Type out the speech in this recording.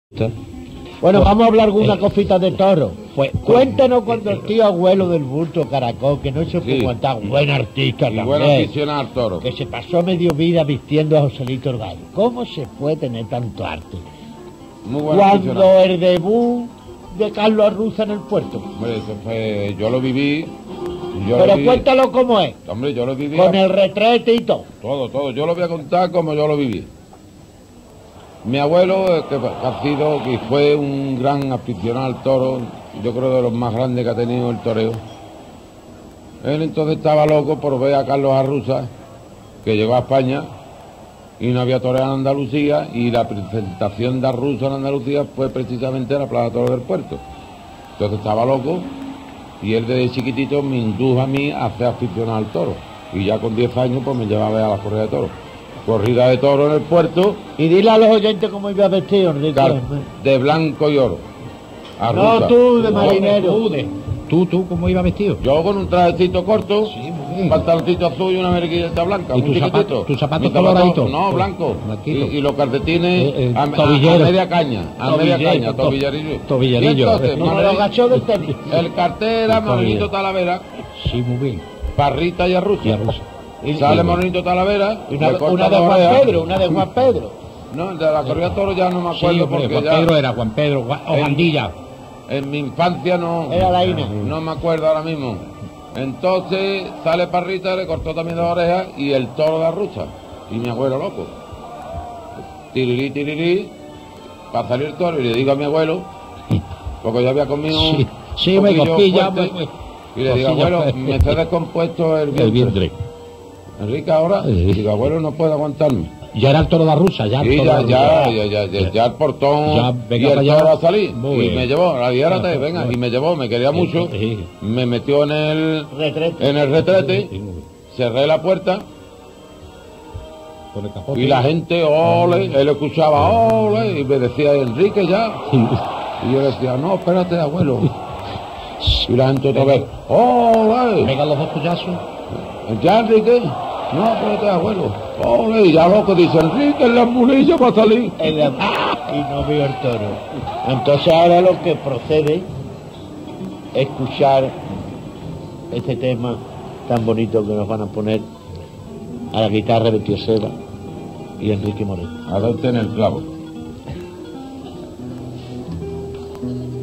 Bueno, vamos a hablar alguna cosita de toro. Pues cuéntanos cuando el tío abuelo del bulto Caracol, que no se fue aguantar, buen artista Y también, buen aficionado al toro. que se pasó medio vida vistiendo a Joselito el Gallo. ¿Cómo se puede tener tanto arte? Muy buen Cuando aficionado. el debut de Carlos Arruza en el puerto. Hombre, eso fue... Yo lo viví. Pero cuéntalo cómo es, Hombre, yo lo viví. con el retrete y todo. Todo. Yo lo voy a contar como yo lo viví. Mi abuelo, que ha sido, que fue un gran aficionado al toro, yo creo de los más grandes que ha tenido el toreo. Él entonces estaba loco por ver a Carlos Arruza, que llegó a España y no había toreo en Andalucía, y la presentación de Arruza en Andalucía fue precisamente en la Plaza de Toros del Puerto. Entonces estaba loco y él desde chiquitito me indujo a mí a ser aficionado al toro. Y ya con 10 años pues me llevaba a ver a la corrida de toros. Corrida de toro en el puerto, Y dile a los oyentes cómo iba vestido, Enrique. de blanco y oro. No Arruza. tú, de No, marinero. ¿Tú cómo iba vestido? Yo con un trajecito corto, Sí, muy un bien. pantaloncito azul y una merquilleta blanca. ¿Y muy tus chiquitito. zapatos- tus zapatos Mis zapatos, coloraditos? No, blanco. Blanquito. Y los calcetines a tobillero. media caña. A media caña, tobillerillo. Tobillerillo. Y entonces, Como Madrid, los gachos del tenis. el cartel era Morenito Talavera, Sí, muy bien. Parrita y Arruza. Y Arruza. Sale Morenito Talavera, Y una le corta de dos Juan orejas. Pedro, una de Juan Pedro. No, de la corrida de toro ya no me acuerdo Sí, hombre, porque Juan ya Pedro era Juan Pedro, Ojandilla. en mi infancia no... Era la Ina. No me acuerdo ahora mismo. Entonces sale Parrita, le cortó también dos orejas y el toro de Arruza. Y mi abuelo loco. Tirirí, para salir el toro. Y le digo a mi abuelo, porque yo había comido Sí, un me poquillo costilla, fuerte, y le digo, costilla abuelo, fuerte. me está descompuesto el vientre. El vientre. Enrique ahora, Sí. y digo, abuelo, no puedo aguantarme. Ya era el toro de Arruza, ya. el Y toro de Arruza. ya el portón Ya, y venga el para allá. toro a salir. Muy Y bien. me llevó, la diérate, Claro, venga, claro. y me llevó, me quería mucho. Sí. Me metió en el Retrete. retrete, Sí, muy bien. cerré la puerta Con el capote. y la gente, ole, él escuchaba, ole, y me decía, Enrique, ya. Y yo decía, no, espérate, abuelo. Y la gente otra vez, ole, Pega los dos tuyazos. ya, Enrique. No, espérate, abuelo. Ole, y ya loco dice, Enrique, en la mulilla va a salir. Y no vio el toro. Entonces ahora lo que procede es escuchar este tema tan bonito que nos van a poner a la guitarra de Tío Seba y Enrique Moreno. A darte en el clavo.